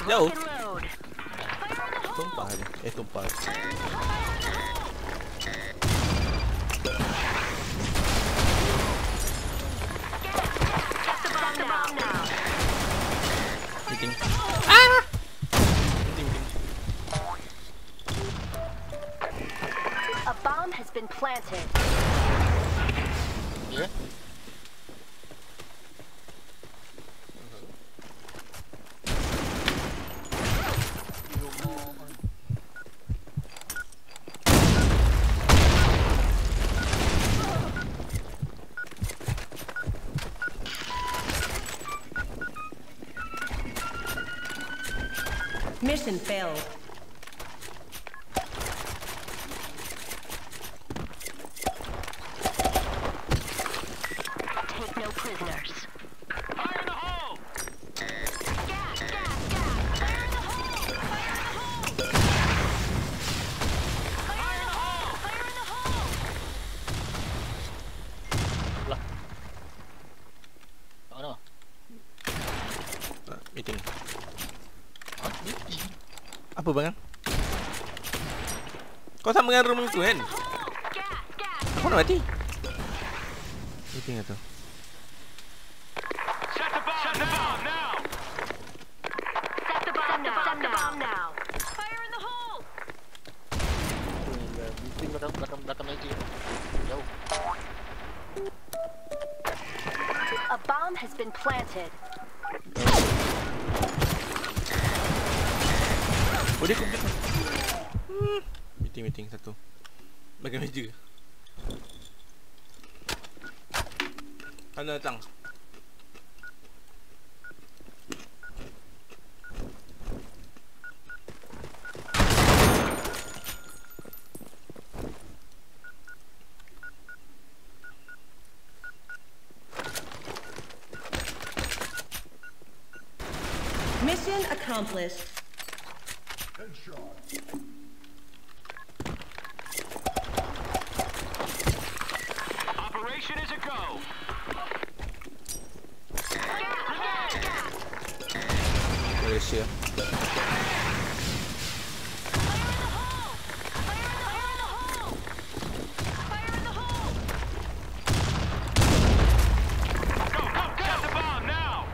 Jauh. Tumpah dia. Tumpah. Meeting. Meeting. A bomb has been planted. Yeah. Mission failed. Take no prisoners. Fire in the hole! Gas! Fire in the hole! Fire in the hole! Fire in the hole! Lah. Tak mana? Meeting. Meeting. Apa bang? Kau sama dengan room tu kan? Aku nak mati. Meeting atau? Set the bomb now! Set the bomb now! Fire in the hole! Meeting belakang meja. Jauh. A bomb has been planted. Oh dia komputer. Meeting satu. Bagi meja. Mana datang? Mission accomplished. Operation is a go! Malaysia. Set the bomb now!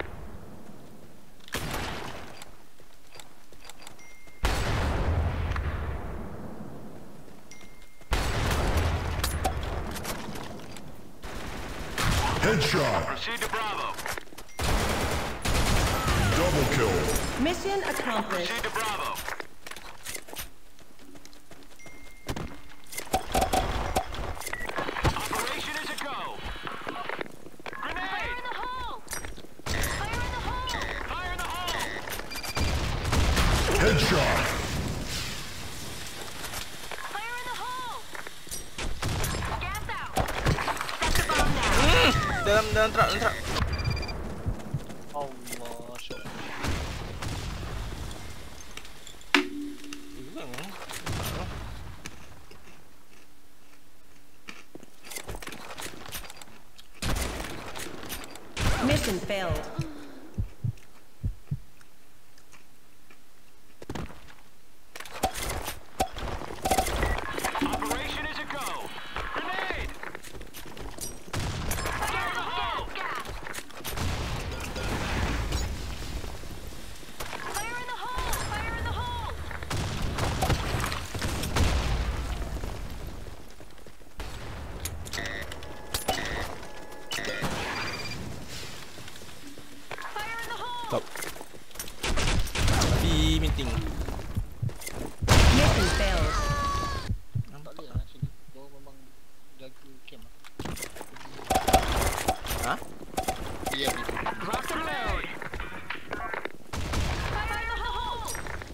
Headshot. Proceed to Bravo. Double kill. Mission accomplished. Proceed to Bravo. Operation is a go! Grenade! Fire in the hole! Fire in the hole! Headshot. Fire in the hole! Gas out! Set the bomb now! Dalam truck. Allah, syok. Mission failed. Operation is a go! Grenade! Fire in the hole! Fire in the hole! Fire in the hole! Fire in the hole! Stop. Di meeting. Mission failed. Tak boleh lah sini. Kau memang jaga camp lah. Ha? Dia meeting. Drop the load! Fire in the hole!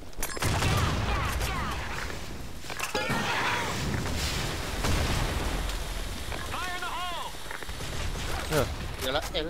Fire in the hole! Ya. Yalah L.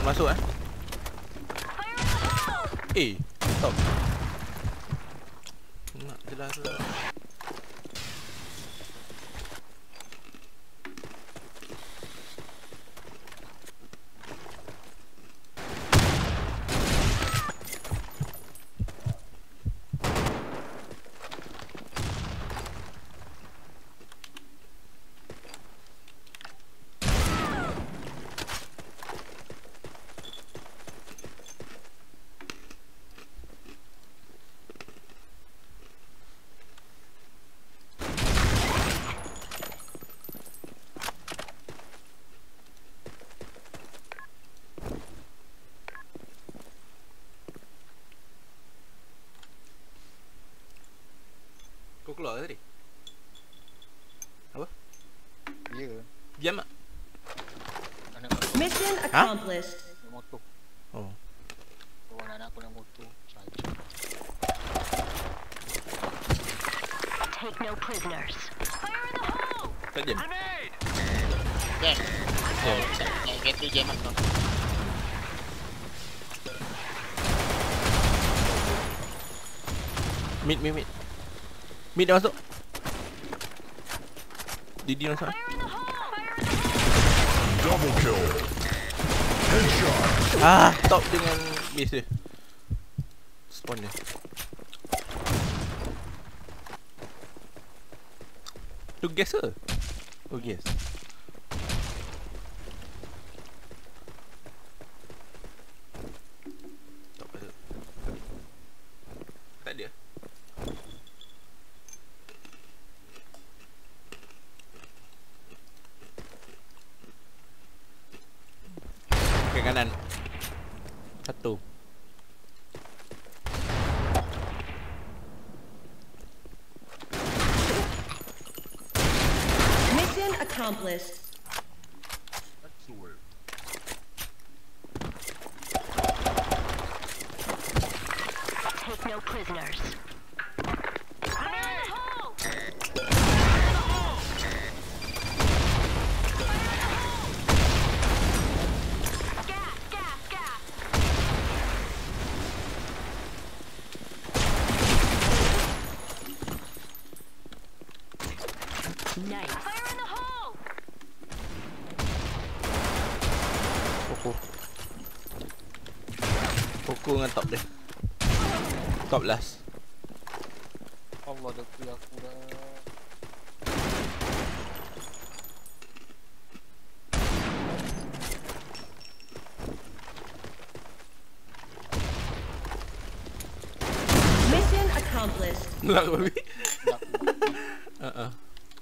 Masuk eh. Stop. Nak jelas tu. Kau keluar ke tadi? Apa? Ya. Diam tak? Anak aku Mission accomplished. naik motor. Oh. Bawa anak aku naik motor. Saja. Take no prisoners. Fire in the hole! Tak diam. Grenade! Kan? Naik kereta jam tu. Mid. Mid dah masuk. Didi masuk. Fire in the hole! Fire in the hole! Double kill. Headshot. Top dengan base dia. Spawn dia. Tu gas ke? Oh gas. Top ada. Tak ada. Ke kanan. Satu. Mission accomplished. Excellent. Take no prisoners. Grenade! Gas! Nice. Fire in the hole! Pokok dengan top dia. Top last. Allah dah kuih aku dah. Mission accomplished. Nak babi. Nak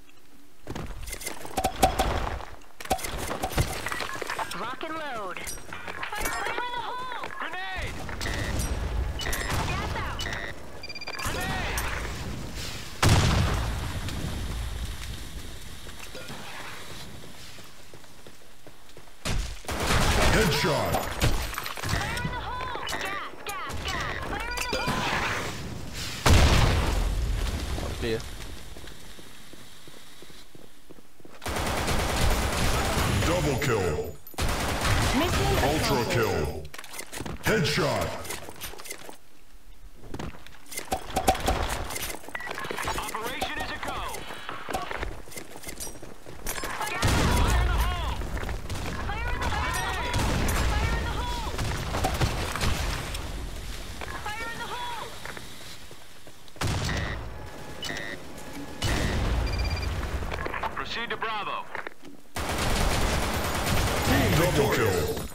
Rock and load. Fire in the hole! Grenade! Gas out! Grenade! Headshot. Fire in the hole! Gas! Fire in the hole! Top player. Double kill. Mission Ultra accomplished. kill. Headshot. Operation is a go! Fire in the hole! Fire in the hole! Fire in the hole! Proceed to Bravo. Double kill.